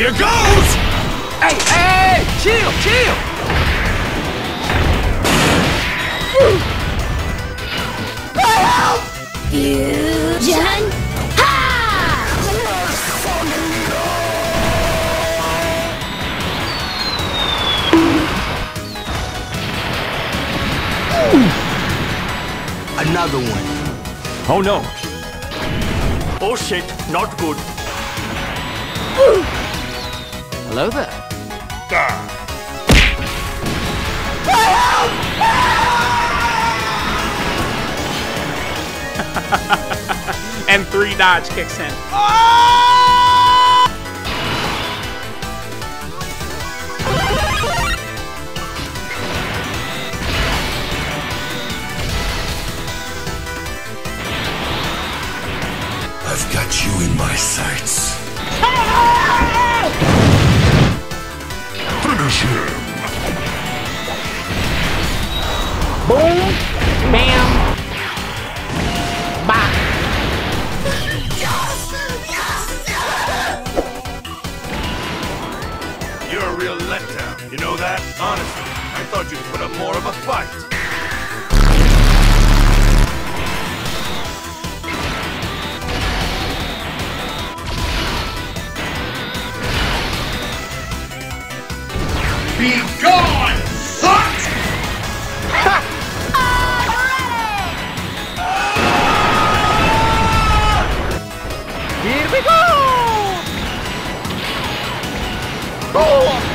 Here goes! Hey, hey, chill, chill! Fusion! Ha! Another one. Oh no! Oh shit, not good. Hello there. And 3 dodge kicks in. I've got you in my sights. Finish him. Boom! Bam! Bop! You're a real letdown. You know that? Honestly, I thought you'd put up more of a fight. Be gone, suck! Here we go! Boom!